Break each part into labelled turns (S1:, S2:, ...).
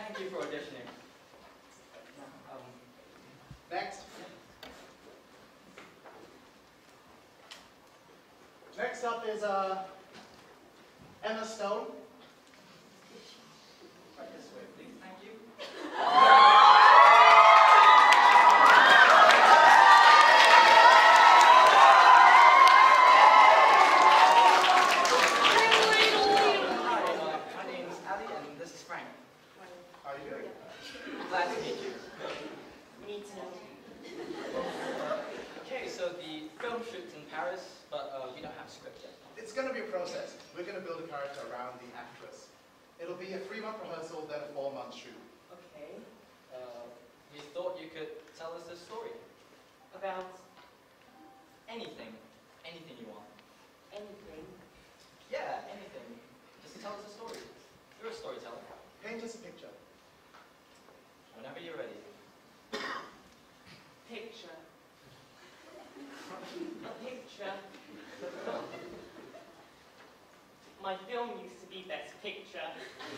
S1: Thank you for auditioning.
S2: Next. Next up is Emma Stone.
S1: Right this way, please. Thank you. Hi, my name's Ali, and this is Frank.
S2: How are you doing?
S1: Glad to meet you.
S3: Me too.
S1: Okay, so the film shoot's in Paris, but we don't have a script yet.
S2: It's going to be a process. We're going to build a character around the actress. It'll be a 3-month rehearsal, then a 4-month shoot.
S3: Okay.
S1: We thought you could tell us a story.
S3: About
S1: Anything. Anything you want.
S3: anything.
S1: Yeah, anything. Just tell us a story. You're a storyteller.
S2: Paint us a picture.
S1: Whenever you're ready.
S3: Picture. A picture. My film used to be Best Picture.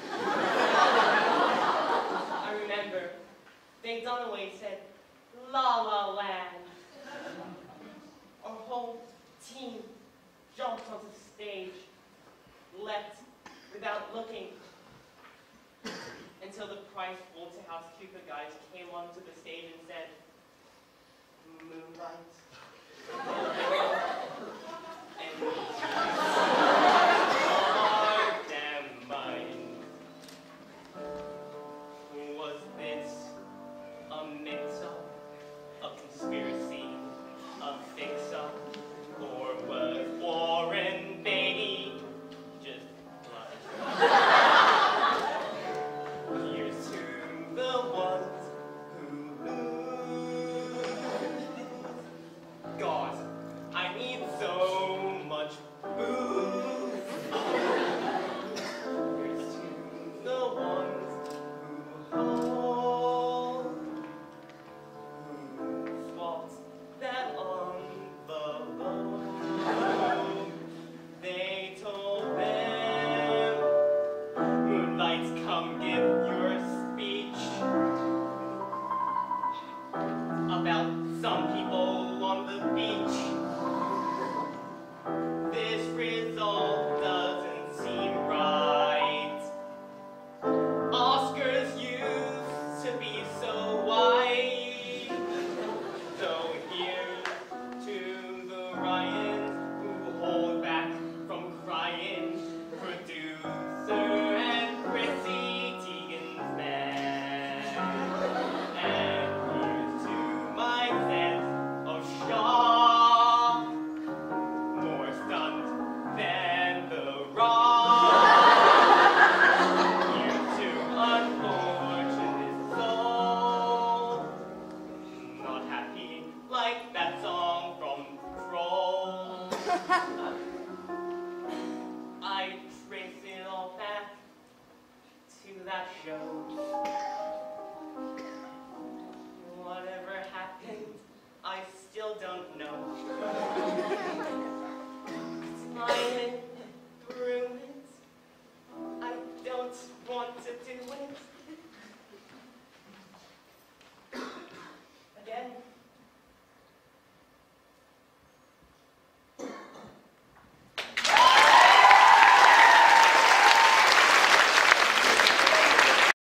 S3: I remember Faye Dunaway said, La La Land. Our whole team jumped onto the stage, leapt without looking, until the Price Waterhouse Cooper guys came onto the stage and said, Moonlight. And heart and mine. Was this a mix-up, a conspiracy, a fix-up, or was Warren Beatty just blood? Here's to the ones who lose. God, I need so much booze. Here's to the ones who hold, whose faults that on the low. They told them, Moonlights, come give your speech about some people on the beach. This result doesn't seem right. Oscars used to be so white. So here's to the Ryans who hold back from crying. Producer and Chrissy Teigen's man. And here's to my sense of shock. More stunned than The Rock. Here's to unfortunate soul. Not happy like that song from Troll. I trace it all back to that show. Whatever happened, I still don't know. Smiling through it, I don't want to do it.